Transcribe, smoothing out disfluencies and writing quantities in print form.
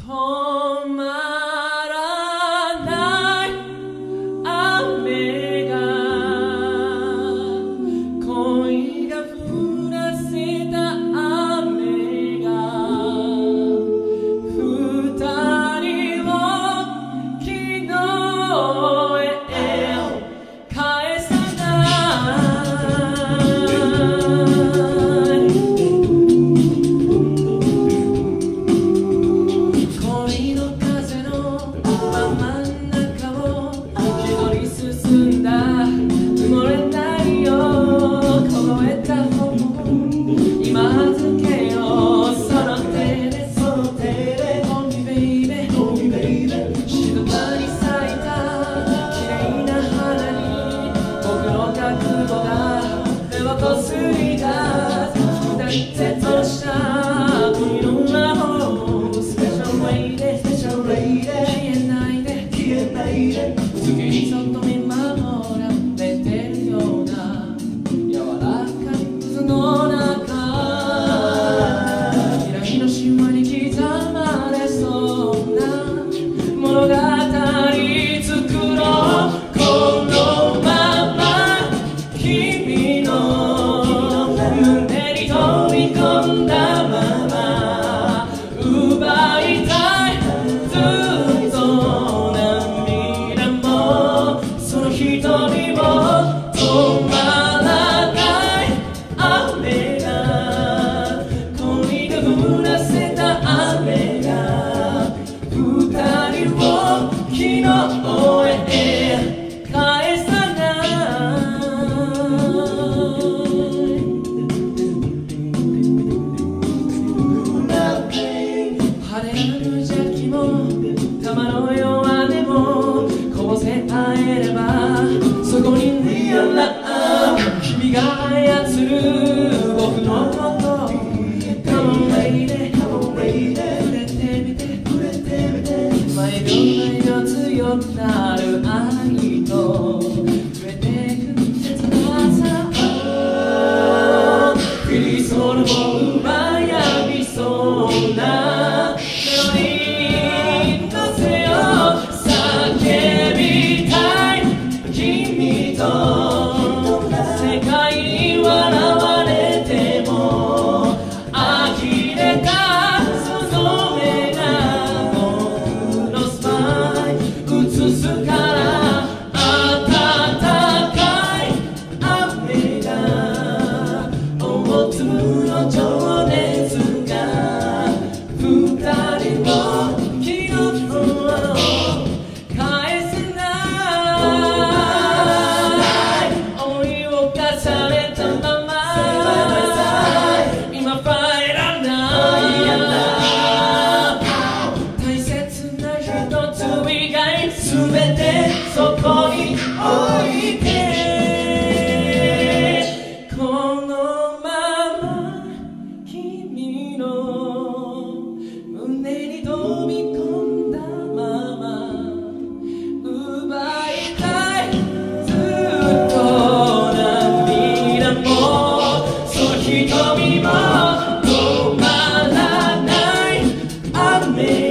止まらない雨が恋が降らせた雨が二人を昨日へ返さない恋の風の真ん中を一人進んだ埋もれないよ凍えた方今預けようその手でその手で Hold me baby Hold me baby 静かに咲いた綺麗な花に僕の覚悟が目をこすり出す二人で閉じた恋の魔法スペシャルレイで消えないで月にそっと見守られてるような柔らかい水の中未来の神話に刻まれそうな物語作ろうこのまま君の胸に飛び込んだまま奪いたいずっと涙もその瞳も止まらない雨が恋が降らせた雨が二人を昨日へ返さない晴れある邪気も玉の弱音もこぼせ合えればそこにリアラ君が操る僕のこと Come on lady 触れてみて毎秒強くなる愛と増えてく切なさ降りそうも奪い合いそうなメロディーのせよ叫びたい君と世界に笑われても呆れたその目が僕のスマイル映すから暖かい雨が大粒の情熱が二人を昨日返せない追いを重ねたまま今帰らない大切な一つ以外全てそこに置いてこのまま君の胸に飛び込んだまま奪いたいずっと涙もその瞳も止まらない雨